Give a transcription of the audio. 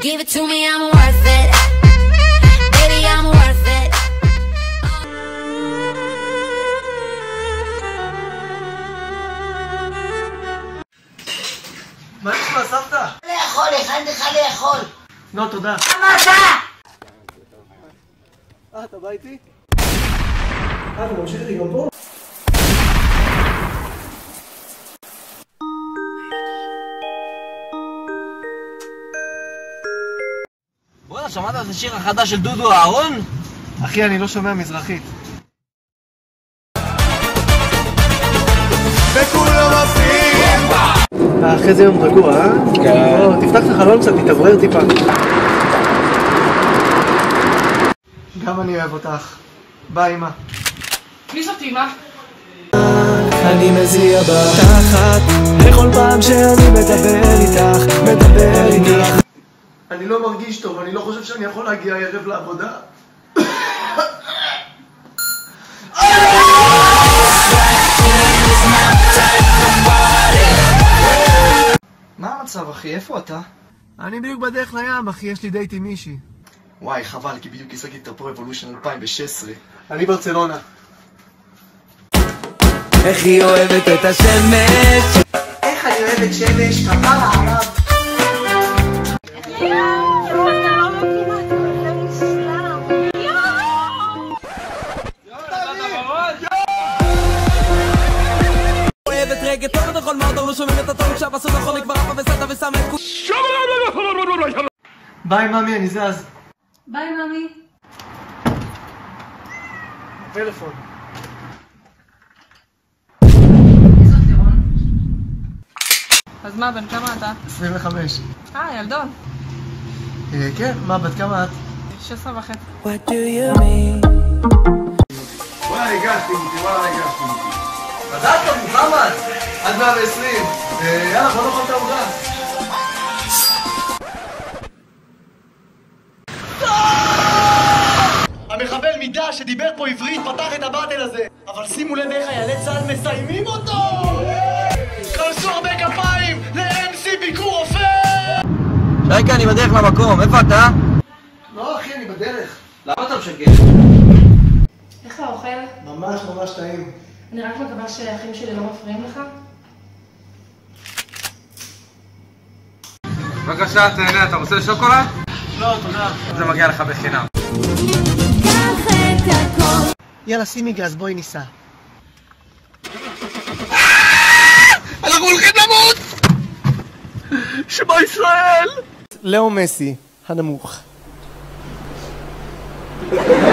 Give it to me, I'm worth it. Baby, I'm worth it. מה נשמע, סבתא? לאכול, הכנתי לך לאכול. לא, תודה. למה אתה? אתה בא איתי? אתה ממשיך איתי גם פה? בוא'נה, שמעת את השיר החדש של דודו אהרון? אחי, אני לא שומע מזרחית. וכולם עפים! אחרי זה יום רגוע, אה? כן. תפתח את החלון קצת, תתאוורר טיפה. גם אני אוהב אותך. ביי, אמא. מי זאת אמא? אני מזיע בתחת בכל פעם שאני מדבר איתך. אני לא מרגיש טוב, אני לא חושב שאני יכול להגיע הערב לעבודה. מה המצב, אחי? איפה אתה? אני בדיוק בדרך לים, אחי, יש לי דייט עם מישהי. וואי, חבל, כי בדיוק השגתי את הפרו אבולושן 2016. אני ברצלונה. איך היא אוהבת את השמש? איך אני אוהבת שמש, כפרה עליו. אוהבת רגע טוב נכון מאוד, לא שומעים את הטון כשהבסו נכון כבר אפה וסתה ושם את כו... ביי, ממי, אני זז. ביי, ממי. טלפון. מי זאת לירון? אז מה, בן כמה אתה? 25. ילדון. כן, מה, בת כמה את? 16 וחצי. וואלה, הגשתי אותי. מזל טוב, מוחמד! עד 120. יאללה, בוא נאכל את העוגה. המחבל מידה שדיבר פה עברית פתח את הבטל הזה. אבל שימו לב איך חיילי צה"ל מסיימים אותו! כנסו הרבה כפיים ל-MC ביקור רופא! שייקה, אני בדרך למקום, איפה אתה? לא, אחי, אני בדרך. למה אתה משגר? איך אתה אוכל? ממש טעים. אני רק מקווה שהאחים שלי לא מפריעים לך. בבקשה, תהנה, אתה רוצה שוקולד? לא, תודה. זה מגיע לך בחינם. יאללה, שימי גז, בואי ניסע. אנחנו הולכים למות! שמע ישראל! לאו מסי, הנמוך.